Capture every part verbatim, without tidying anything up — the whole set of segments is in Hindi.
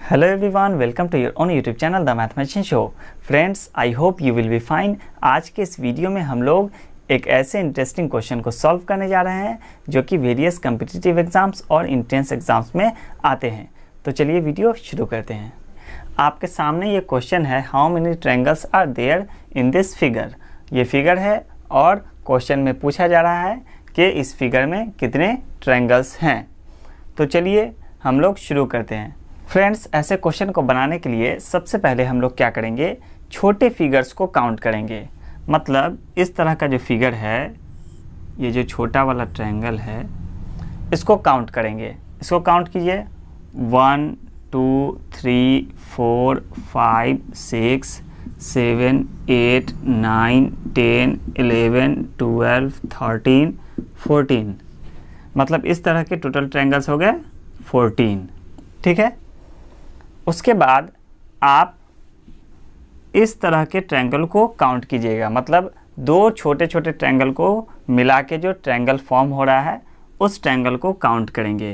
Hello everyone, welcome to your own YouTube channel The Mathemagician Show. Friends, I hope you will be fine. आज के इस वीडियो में हम लोग एक ऐसे इंटरेस्टिंग क्वेश्चन को सॉल्व करने जा रहे हैं जो कि वेरियस कम्पिटिटिव एग्जाम्स और इंट्रेंस एग्जाम्स में आते हैं। तो चलिए वीडियो शुरू करते हैं। आपके सामने ये क्वेश्चन है, how many triangles are there in this figure. ये फिगर है और क्वेश्चन में पूछा जा रहा है कि इस फिगर में कितने ट्रायंगल्स हैं। तो चलिए हम लोग शुरू करते हैं। फ्रेंड्स, ऐसे क्वेश्चन को बनाने के लिए सबसे पहले हम लोग क्या करेंगे, छोटे फिगर्स को काउंट करेंगे। मतलब इस तरह का जो फिगर है, ये जो छोटा वाला ट्रायंगल है, इसको काउंट करेंगे। इसको काउंट कीजिए, one two three four five six seven eight nine ten eleven twelve thirteen fourteen. मतलब इस तरह के टोटल ट्रायंगल्स हो गए फोर्टीन। ठीक है। उसके बाद आप इस तरह के ट्रायंगल को काउंट कीजिएगा। मतलब दो छोटे छोटे ट्रायंगल को मिला के जो ट्रायंगल फॉर्म हो रहा है उस ट्रायंगल को काउंट करेंगे।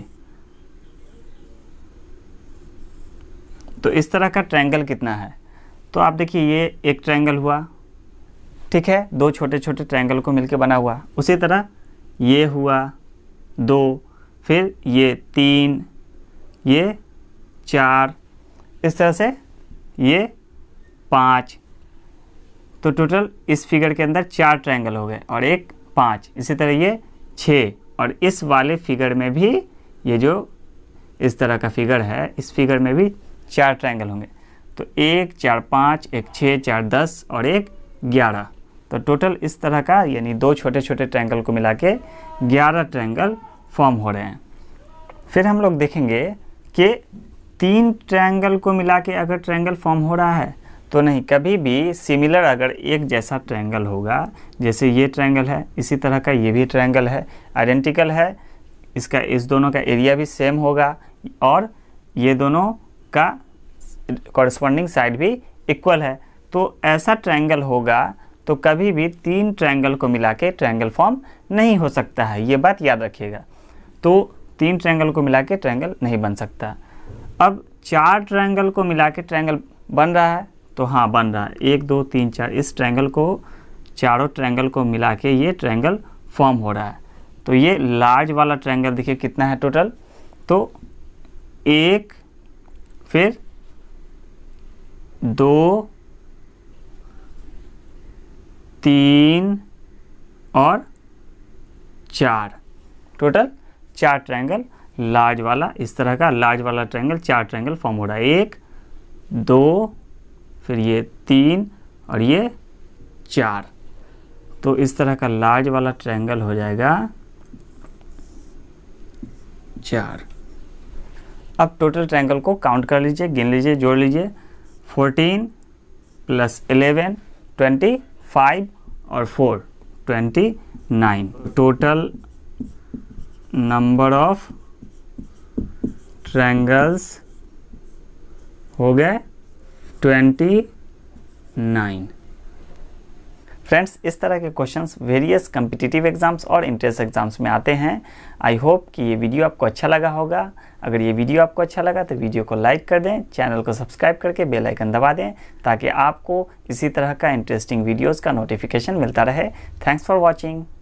तो इस तरह का ट्रायंगल कितना है, तो आप देखिए ये एक ट्रायंगल हुआ, ठीक है, दो छोटे छोटे ट्रायंगल को मिलके बना हुआ। उसी तरह ये हुआ दो, फिर ये तीन, ये चार, इस तरह से ये पाँच। तो टोटल इस फिगर के अंदर चार ट्रायंगल हो गए और एक पाँच। इसी तरह ये छः, और इस वाले फिगर में भी, ये जो इस तरह का फिगर है, इस फिगर में भी चार ट्रायंगल होंगे। तो एक चार पाँच, एक छः, चार दस और एक ग्यारह। तो टोटल इस तरह का, यानी दो छोटे छोटे ट्रायंगल को मिला के ग्यारह ट्रायंगल फॉर्म हो रहे हैं। फिर हम लोग देखेंगे कि तीन ट्रायंगल को मिला के अगर ट्रायंगल फॉर्म हो रहा है तो नहीं, कभी भी सिमिलर अगर एक जैसा ट्रायंगल होगा, जैसे ये ट्रायंगल है, इसी तरह का ये भी ट्रायंगल है, आइडेंटिकल है, इसका इस दोनों का एरिया भी सेम होगा और ये दोनों का कॉरस्पॉन्डिंग साइड भी इक्वल है, तो ऐसा ट्रायंगल होगा। तो कभी भी तीन ट्रायंगल को मिला के ट्रायंगल फॉर्म नहीं हो सकता है, ये बात याद रखिएगा। तो तीन ट्रायंगल को मिला के ट्रायंगल नहीं बन सकता। अब चार ट्रायंगल को मिला के ट्रायंगल बन रहा है, तो हाँ बन रहा है, एक दो तीन चार, इस ट्रायंगल को, चारों ट्रायंगल को मिला के ये ट्रायंगल फॉर्म हो रहा है। तो ये लार्ज वाला ट्रायंगल देखिए कितना है टोटल, तो एक, फिर दो, तीन और चार, टोटल चार ट्रायंगल लार्ज वाला, इस तरह का लार्ज वाला ट्रायंगल, चार ट्रायंगल फॉर्म हो रहा है। एक, दो, फिर ये तीन और ये चार। तो इस तरह का लार्ज वाला ट्रायंगल हो जाएगा चार। अब टोटल ट्रायंगल को काउंट कर लीजिए, गिन लीजिए, जोड़ लीजिए। Fourteen plus eleven twenty five और four twenty nine. Total number of triangles हो गए ट्वेंटी नाइन। फ्रेंड्स, इस तरह के क्वेश्चंस वेरियस कम्पिटिटिव एग्जाम्स और इंट्रेंस एग्जाम्स में आते हैं। आई होप कि ये वीडियो आपको अच्छा लगा होगा। अगर ये वीडियो आपको अच्छा लगा तो वीडियो को लाइक कर दें, चैनल को सब्सक्राइब करके बेल आइकन दबा दें, ताकि आपको इसी तरह का इंटरेस्टिंग वीडियोज़ का नोटिफिकेशन मिलता रहे। Thanks for watching.